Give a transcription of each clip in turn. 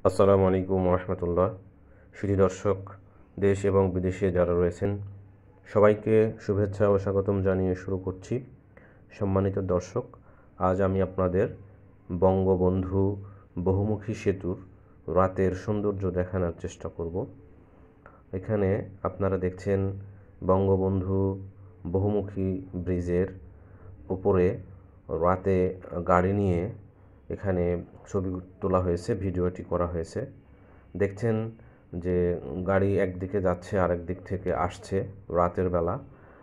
আসসালামু আলাইকুম রহমতুল্লাহ। সুধী দর্শক, দেশ এবং বিদেশে যারা রয়েছেন সবাইকে শুভেচ্ছা ও স্বাগতম জানিয়ে শুরু করছি। সম্মানিত দর্শক, আজ আমি আপনাদের বঙ্গবন্ধু বহুমুখী সেতুর রাতের সৌন্দর্য দেখানোর চেষ্টা করব। এখানে আপনারা দেখছেন বঙ্গবন্ধু বহুমুখী ব্রিজের উপরে রাতে গাড়ি নিয়ে এখানে ছবি তোলা হয়েছে, ভিডিওটি করা হয়েছে। দেখছেন যে গাড়ি একদিকে যাচ্ছে আরেক দিক থেকে আসছে রাতের বেলা।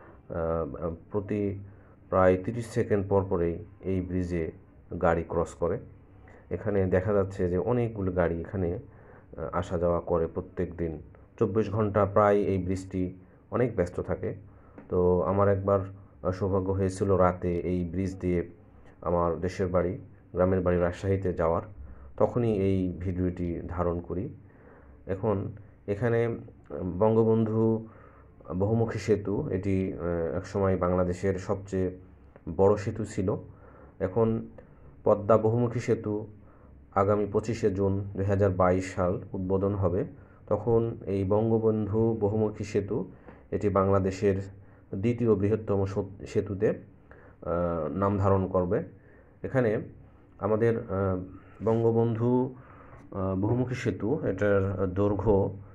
প্রতি প্রায় 30 সেকেন্ড পর পরেই এই ব্রিজে গাড়ি ক্রস করে। এখানে দেখা যাচ্ছে যে অনেকগুলো গাড়ি এখানে আসা যাওয়া করে প্রত্যেক দিন। 24 ঘন্টা প্রায় এই ব্রিজটি অনেক ব্যস্ত থাকে। তো আমার একবার সৌভাগ্য হয়েছিল রাতে এই ব্রিজ দিয়ে আমার দেশের বাড়ি, গ্রামের বাড়ি রাজশাহীতে যাওয়ার। তখনই এই ভিডিওটি ধারণ করি। এখন এখানে বঙ্গবন্ধু বহুমুখী সেতু, এটি একসময় বাংলাদেশের সবচেয়ে বড় সেতু ছিল। এখন পদ্মা বহুমুখী সেতু আগামী 25শে জুন 2022 সাল উদ্বোধন হবে। তখন এই বঙ্গবন্ধু বহুমুখী সেতু এটি বাংলাদেশের দ্বিতীয় বৃহত্তম সেতুতে নাম ধারণ করবে। এখানে আমাদের বঙ্গবন্ধু বহুমুখী সেতু, এটার দৈর্ঘ্য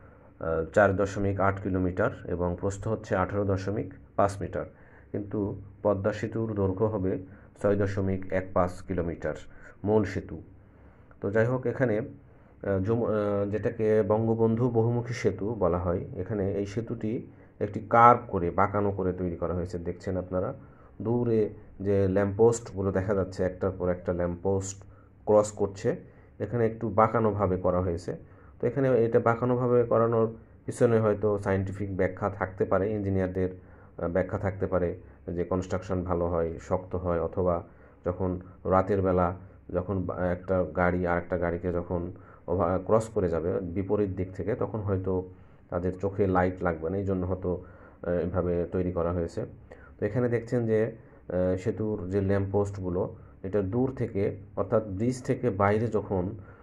4.8 কিলোমিটার এবং প্রস্থ হচ্ছে 18.5 মিটার। কিন্তু পদ্মা সেতুর দৈর্ঘ্য হবে 6.15 কিলোমিটার, মূল সেতু। তো যাই হোক, এখানে যেটাকে বঙ্গবন্ধু বহুমুখী সেতু বলা হয়, এখানে এই সেতুটি একটি কার্ভ করে বাঁকানো করে তৈরি করা হয়েছে। দেখছেন আপনারা দূরে যে ল্যাম্পপোস্টগুলো দেখা যাচ্ছে, একটার পর একটা ল্যাম্পপোস্ট ক্রস করছে, এখানে একটু বাঁকানোভাবে করা হয়েছে। তো এখানে এটা বাঁকানোভাবে করানোর পিছনে হয়তো সায়েন্টিফিক ব্যাখ্যা থাকতে পারে, ইঞ্জিনিয়ারদের ব্যাখ্যা থাকতে পারে যে কনস্ট্রাকশন ভালো হয়, শক্ত হয়, অথবা যখন রাতের বেলা যখন একটা গাড়ি আর একটা গাড়িকে যখন ক্রস করে যাবে বিপরীত দিক থেকে, তখন হয়তো তাদের চোখে লাইট লাগবে না, এই জন্য হয়তো এভাবে তৈরি করা হয়েছে। তো এখানে দেখছেন যে সেতুর যে ল্যাম্পপোস্টগুলো, এটা দূর থেকে, অর্থাৎ ব্রিজ থেকে বাইরে যখন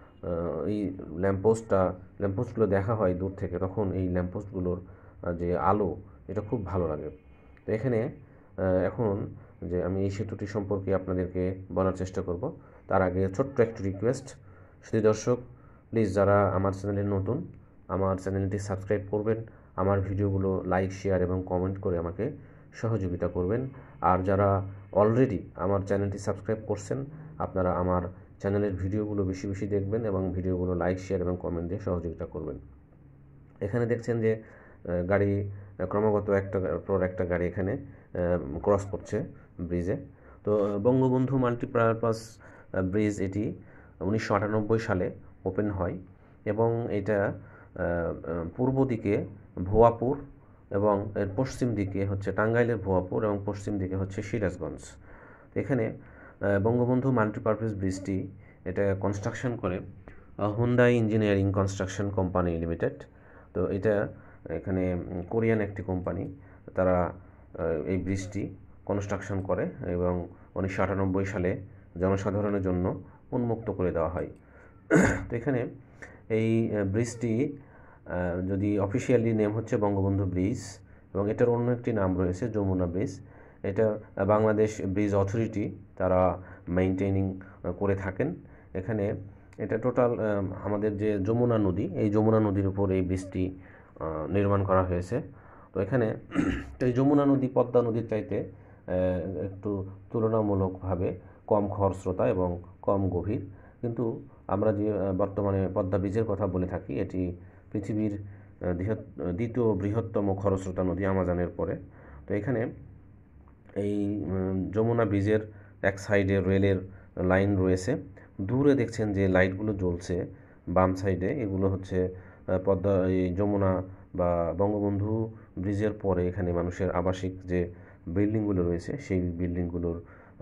এই ল্যাম্পপোস্টগুলো দেখা হয় দূর থেকে, তখন এই ল্যাম্পপোস্টগুলোর যে আলো, এটা খুব ভালো লাগে। তো এখানে এখন যে আমি এই সেতুটি সম্পর্কে আপনাদেরকে বলার চেষ্টা করব, তার আগে ছোট্ট একটি রিকোয়েস্ট। শুধু দর্শক, প্লিজ যারা আমার চ্যানেলে নতুন, আমার চ্যানেলটি সাবস্ক্রাইব করবেন, আমার ভিডিওগুলো লাইক, শেয়ার এবং কমেন্ট করে আমাকে সহযোগিতা করবেন। আর যারা অলরেডি আমার চ্যানেলটি সাবস্ক্রাইব করছেন, আপনারা আমার চ্যানেলের ভিডিওগুলো বেশি বেশি দেখবেন এবং ভিডিওগুলো লাইক, শেয়ার এবং কমেন্ট দিয়ে সহযোগিতা করবেন। এখানে দেখছেন যে গাড়ি ক্রমাগত একটার পর একটা গাড়ি এখানে ক্রস করছে ব্রিজে। তো বঙ্গবন্ধু মাল্টিপারপাস ব্রিজ এটি 1998 সালে ওপেন হয় এবং এটা পূর্ব দিকে ভুয়াপুর এবং এর পশ্চিম দিকে হচ্ছে টাঙ্গাইলের ভুয়াপুর এবং পশ্চিম দিকে হচ্ছে সিরাজগঞ্জ। এখানে বঙ্গবন্ধু মাল্টিপারপাস ব্রিজটি এটা কনস্ট্রাকশন করে Hyundai engineering construction company limited. তো এটা এখানে কোরিয়ান একটি কোম্পানি, তারা এই ব্রিজটি কনস্ট্রাকশন করে এবং 1998 সালে জনসাধারণের জন্য উন্মুক্ত করে দেওয়া হয়। তো এখানে এই ব্রিজটি যদি অফিসিয়ালি নেম হচ্ছে বঙ্গবন্ধু ব্রিজ, এবং এটার অন্য একটি নাম রয়েছে যমুনা ব্রিজ। এটা বাংলাদেশ ব্রিজ অথরিটি তারা মেইনটেইনিং করে থাকেন। এখানে এটা টোটাল আমাদের যে যমুনা নদী, এই যমুনা নদীর উপর এই ব্রিজটি নির্মাণ করা হয়েছে। তো এখানে এই যমুনা নদী পদ্মা নদীর চাইতে একটু তুলনামূলকভাবে কম খরস্রোতা এবং কম গভীর। কিন্তু আমরা যে বর্তমানে পদ্মা ব্রিজের কথা বলে থাকি, এটি পৃথিবীর দ্বিতীয় বৃহত্তম খরস্রোতা নদী আমাজনের পরে। তো এখানে এই যমুনা ব্রিজের এক সাইডে রেলের লাইন রয়েছে। দূরে দেখছেন যে লাইটগুলো জ্বলছে বাম সাইডে, এগুলো হচ্ছে পদ্মা এই যমুনা বা বঙ্গবন্ধু ব্রিজের পরে এখানে মানুষের আবাসিক যে বিল্ডিংগুলো রয়েছে, সেই বিল্ডিংগুলোর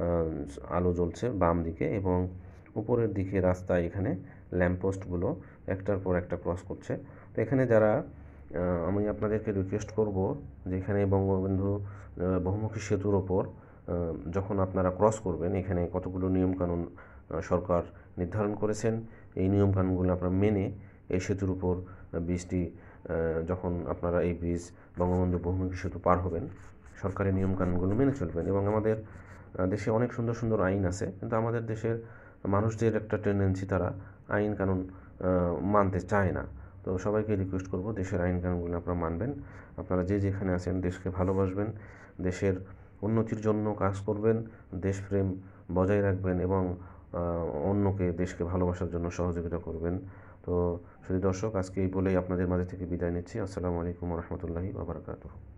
আলো জ্বলছে বাম দিকে, এবং উপরের দিকে রাস্তায় এখানে ল্যাম্পপোস্টগুলো একটার পর একটা ক্রস করছে। তো এখানে যারা আমি আপনাদেরকে রিকোয়েস্ট করব যে এখানে বঙ্গবন্ধু বহুমুখী সেতুর ওপর যখন আপনারা ক্রস করবেন, এখানে কতগুলো নিয়মকানুন সরকার নির্ধারণ করেছেন এই নিয়মকানুনগুলো আপনারা মেনে এই সেতুর উপর ব্রিজটি যখন আপনারা এই ব্রিজ বঙ্গবন্ধু বহুমুখী সেতু পার হবেন, সরকারি নিয়মকানুনগুলো মেনে চলবেন। এবং আমাদের দেশে অনেক সুন্দর সুন্দর আইন আছে, কিন্তু আমাদের দেশের মানুষদের একটা টেন্ডেন্সি, তারা আইন কানুন মানতে চায় না। তো সবাইকে রিকোয়েস্ট করব, দেশের আইন কানুনগুলো আপনারা মানবেন। আপনারা যে যেখানে আছেন দেশকে ভালোবাসবেন, দেশের উন্নতির জন্য কাজ করবেন, দেশপ্রেম বজায় রাখবেন এবং অন্যকে দেশকে ভালোবাসার জন্য সহযোগিতা করবেন। তো শুধু দর্শক, আজকে এই বলেই আপনাদের মাঝে থেকে বিদায় নিচ্ছি। আসসালামু আলাইকুম ওয়া রাহমাতুল্লাহি ওয়া বারাকাতুহু।